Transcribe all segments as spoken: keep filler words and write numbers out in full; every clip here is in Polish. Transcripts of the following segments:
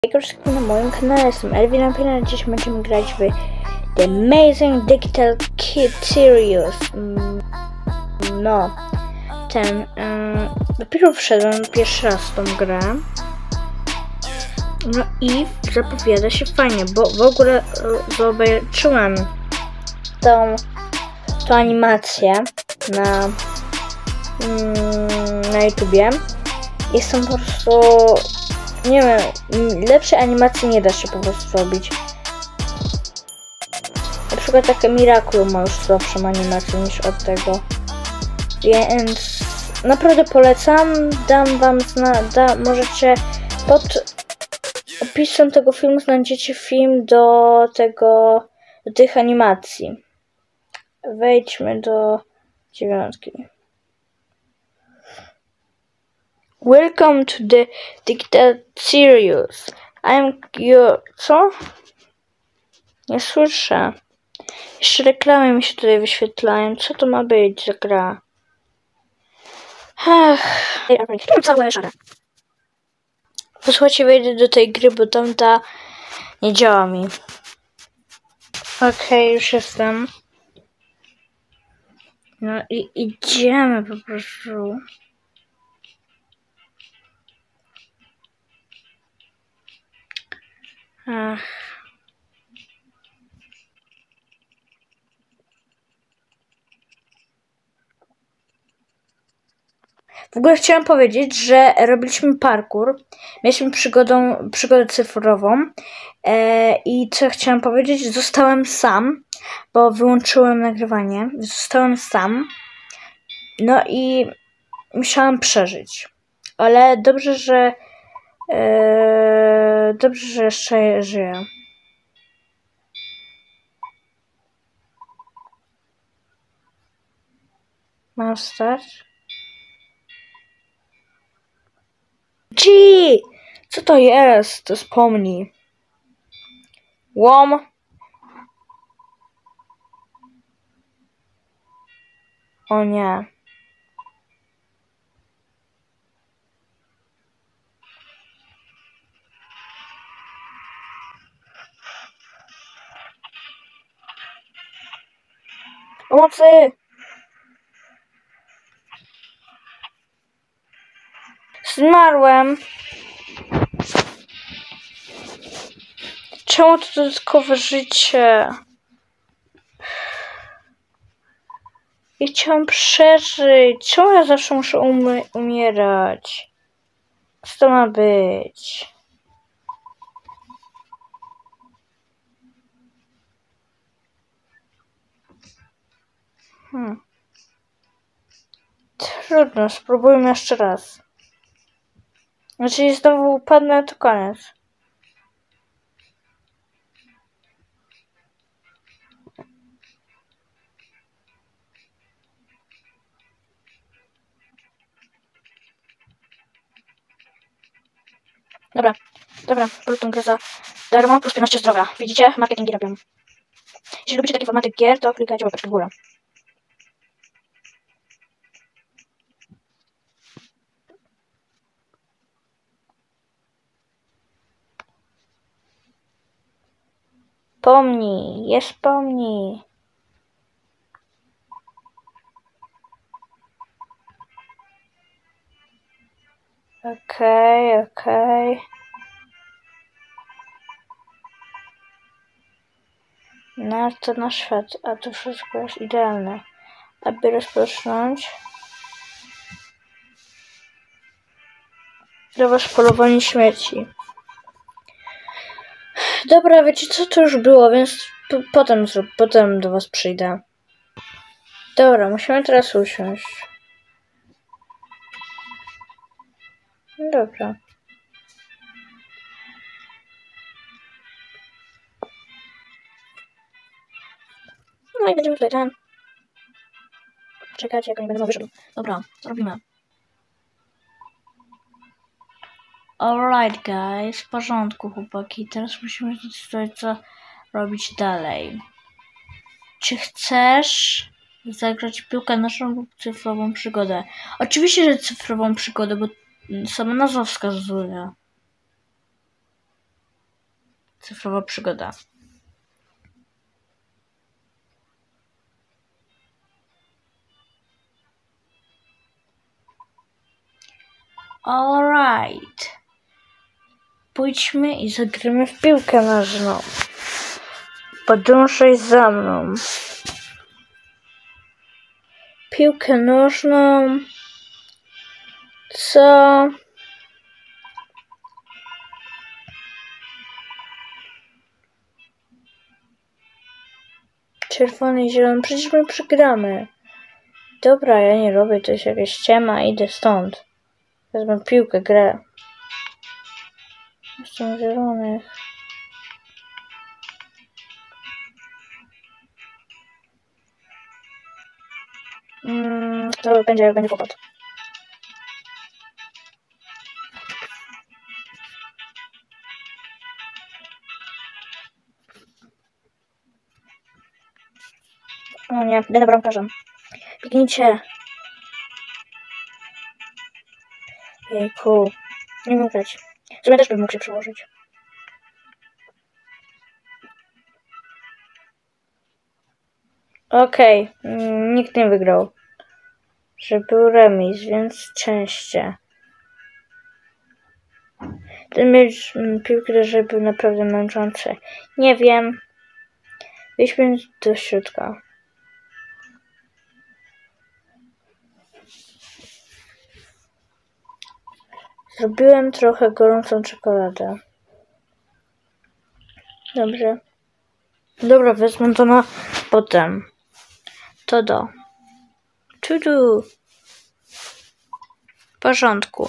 Jak na moim kanale, jestem Elvin Apina. Dziś będziemy grać w The Amazing Digital Kid Series. No, ten, um, dopiero wszedłem pierwszy raz w tą grę. No i zapowiada się fajnie, bo w ogóle zobaczyłem tą, tą animację na, mm, na YouTubie. Jestem po prostu... Nie wiem, lepszej animacji nie da się po prostu zrobić. Na przykład takie Miracle ma już słabszą animację niż od tego. Więc naprawdę polecam. Dam wam zna... Da, możecie pod opisem tego filmu znajdziecie film do tego, do tych animacji. Wejdźmy do dziewiątki. Welcome to the Digital Series. I'm your... Co? Nie słyszę. Jeszcze reklamy mi się tutaj wyświetlają. Co to ma być za gra? Ech. Całe szare. Posłuchajcie, wejdę do tej gry, bo tamta nie działa mi. Okej, okay, już jestem. No i idziemy po prostu. Ach. W ogóle chciałam powiedzieć, że robiliśmy parkour, mieliśmy przygodę, przygodę cyfrową e, i co chciałam powiedzieć, zostałem sam, bo wyłączyłem nagrywanie, zostałem sam, no i musiałam przeżyć, ale dobrze, że e, dobrze, że jeszcze żyję. Mam wstać? Gee! Co to jest? To wspomnij. Łom. O nie. Pomocy! Zmarłem. Czemu to dodatkowe życie? Ja chciałam przeżyć. Czemu ja zawsze muszę umy umierać? Co to ma być? Hmm. Trudno, spróbujmy jeszcze raz. Znaczy, jeśli znowu upadnę, to koniec. Dobra, dobra, był tą grę za darmo, plus piętnaście zdrowia. Widzicie? Marketingi robią. Jeśli lubicie taki formaty gier, to klikajcie łapeczkę w górę. Pomnij, jest pomnij. Okej, okay, okej. Okay. No to na świat, a to wszystko jest idealne. Aby rozpocząć dla was polowanie śmierci. Dobra, wiecie co, to już było, więc potem, potem do was przyjdę. Dobra, musimy teraz usiąść. Dobra. No i będziemy tutaj ten. Czekajcie, jak oni będą wyszedł. Dobra, co robimy? Alright guys, w porządku chłopaki. Teraz musimy zdecydować, co robić dalej. Czy chcesz zagrać piłkę naszą lub cyfrową przygodę? Oczywiście, że cyfrową przygodę, bo sama nazwa wskazuje. cyfrowa przygoda. Alright. Pójdźmy i zagramy w piłkę nożną. Podążaj za mną. Piłkę nożną. Co? Czerwony i zielony. Przecież my przegramy. Dobra, ja nie robię. To jest jakaś ściema. Idę stąd. Wezmę piłkę, grę. Jestem zielony. Mm, to będzie, będzie kłopot. O nie, idę na bramkarzem. Biegnijcie. Jejku. Nie mogę grać. Żeby też bym mógł się przełożyć. Okej. Okay. Nikt nie wygrał. Że był remis, więc szczęście. Ten mecz piłki nożnej był naprawdę męczący. Nie wiem. Wejdźmy do środka. Zrobiłem trochę gorącą czekoladę. Dobrze. Dobra, wezmę to na potem. To do. Tudu. W porządku.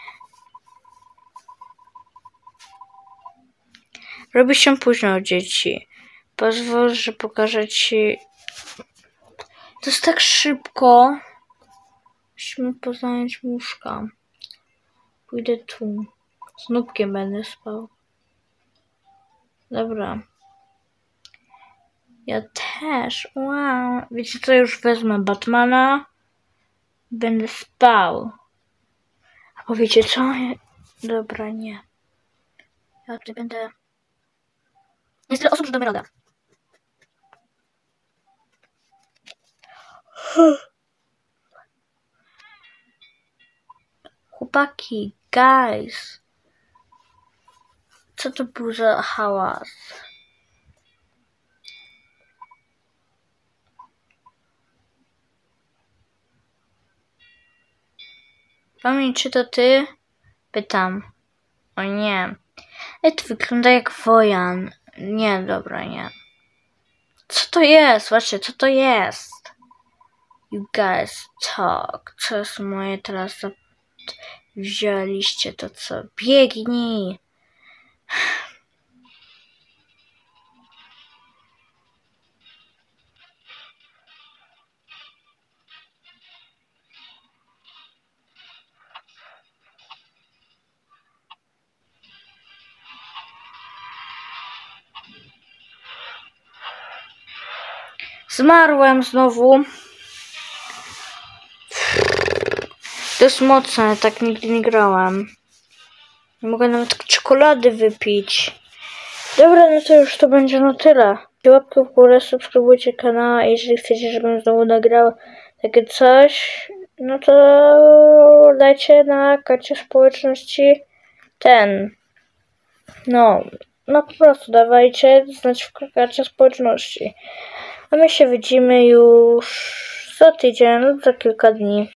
Robi się późno, dzieci. Pozwól, że pokażę ci. To jest tak szybko. Musimy poznać łóżka. Pójdę tu. Z nubkiem będę spał. Dobra. Ja też. Wow. Wiecie co? Już wezmę Batmana. Będę spał. A powiecie co? Dobra, nie. Ja tutaj będę... Jest tyle osób, że damy radę. Chłopaki, guys. Co to był za hałas? Pamięć, czy to ty? Pytam. O nie. Ej, to wygląda jak wojan. Nie, dobra, nie. Co to jest? Właśnie, co to jest? You guys talk. Co jest moje teraz? Wzięliście to co? Biegnij! Zmarłem znowu. To jest mocne, tak nigdy nie grałem. Nie mogę nawet czekolady wypić. Dobra, no to już to będzie na tyle. Łapkę w górę, subskrybujcie kanał, jeżeli chcecie, żebym znowu nagrał takie coś, no to dajcie na karcie społeczności ten. No, no po prostu dawajcie znać w karcie społeczności. A my się widzimy już za tydzień lub za kilka dni.